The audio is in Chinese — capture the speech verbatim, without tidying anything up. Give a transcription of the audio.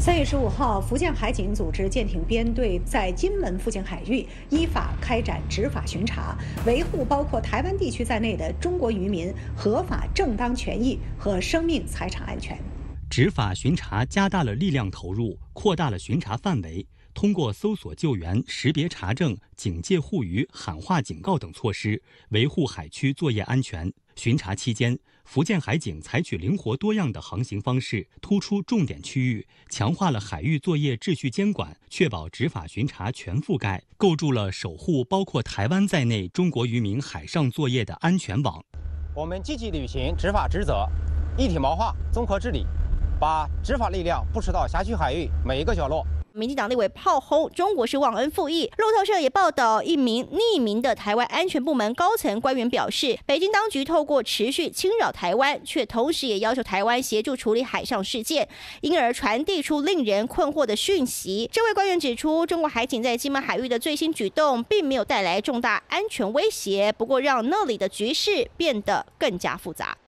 三月十五号，福建海警组织舰艇编队在金门附近海域依法开展执法巡查，维护包括台湾地区在内的中国渔民合法正当权益和生命财产安全。 执法巡查加大了力量投入，扩大了巡查范围。通过搜索救援、识别查证、警戒护渔、喊话警告等措施，维护海区作业安全。巡查期间，福建海警采取灵活多样的航行方式，突出重点区域，强化了海域作业秩序监管，确保执法巡查全覆盖，构筑了守护包括台湾在内中国渔民海上作业的安全网。 我们积极履行执法职责，一体谋划，综合治理，把执法力量布施到辖区海域每一个角落。 民进党立委炮轰中国是忘恩负义。路透社也报道，一名匿名的台湾安全部门高层官员表示，北京当局透过持续侵扰台湾，却同时也要求台湾协助处理海上事件，因而传递出令人困惑的讯息。这位官员指出，中国海警在金门海域的最新举动并没有带来重大安全威胁，不过让那里的局势变得更加复杂。